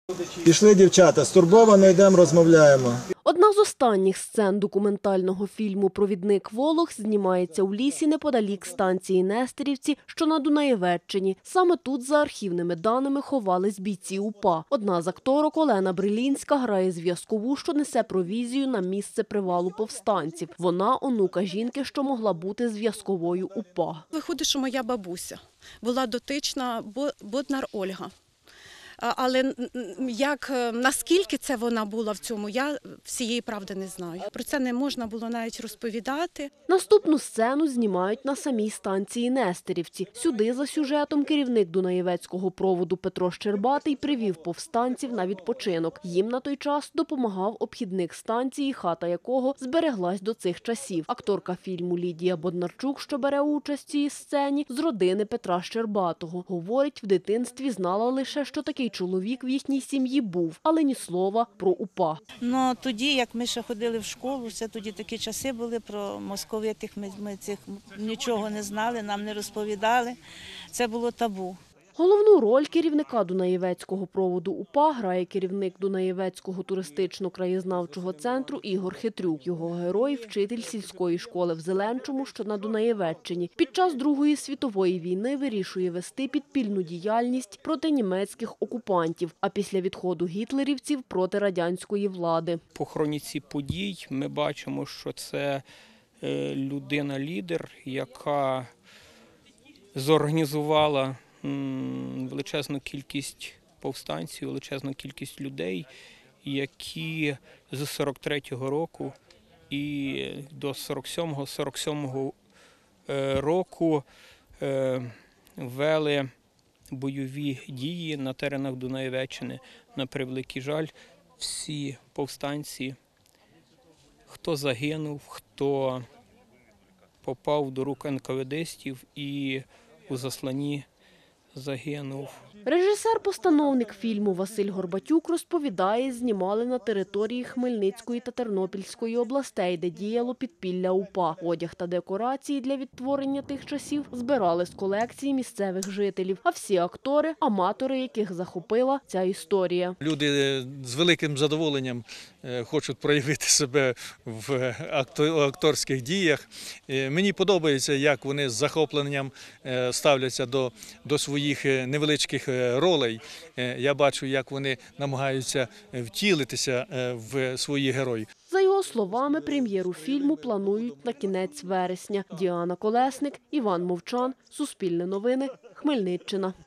Пішли, дівчата, стурбовано йдемо, розмовляємо. Одна з останніх сцен документального фільму «Провідник Волох» знімається у лісі неподалік станції Нестерівці, що на Дунаєвеччині. Саме тут, за архівними даними, ховались бійці УПА. Одна з акторок, Олена Брилінська, грає зв'язкову, що несе провізію на місце привалу повстанців. Вона – онука жінки, що могла бути зв'язковою УПА. Виходить, що моя бабуся була дотична Боднар Ольга. Але наскільки це вона була в цьому, я всієї правди не знаю. Про це не можна було навіть розповідати. Наступну сцену знімають на самій станції Нестерівці. Сюди за сюжетом керівник Дунаєвецького проводу Петро Щербатий привів повстанців на відпочинок. Їм на той час допомагав обхідник станції, хата якого збереглась до цих часів. Акторка фільму Лідія Боднарчук, що бере участь в цій сцені, з родини Петра Щербатого. Говорить, в дитинстві знала лише, що такий чоловік в їхній сім'ї був, але ні слова про УПА. Ну, тоді, як ми ще ходили в школу, це тоді такі часи були про московитих, ми цих нічого не знали, нам не розповідали, це було табу. Головну роль керівника Дунаєвецького проводу УПА грає керівник Дунаєвецького туристично-краєзнавчого центру Ігор Хитрюк. Його герой – вчитель сільської школи в Зеленчому, що на Дунаєвеччині. Під час Другої світової війни вирішує вести підпільну діяльність проти німецьких окупантів, а після відходу гітлерівців – проти радянської влади. По хроніці подій ми бачимо, що це людина-лідер, яка зорганізувала величезну кількість повстанців, величезну кількість людей, які з 43-го року і до 47-го року вели бойові дії на теренах Дунаєвеччини. На превеликий жаль, всі повстанці, хто загинув, хто попав до рук НКВДстів і у засланні загинув. Режисер-постановник фільму Василь Горбатюк розповідає, знімали на території Хмельницької та Тернопільської областей, де діяло підпілля УПА. Одяг та декорації для відтворення тих часів збирали з колекції місцевих жителів. А всі актори – аматори, яких захопила ця історія. Люди з великим задоволенням хочуть проявити себе в акторських діях. Мені подобається, як вони з захопленням ставляться до своїх невеличких ролей. Я бачу, як вони намагаються втілитися в свої герої. За його словами, прем'єру фільму планують на кінець вересня. Діана Колесник, Іван Мовчан, Суспільне новини, Хмельниччина.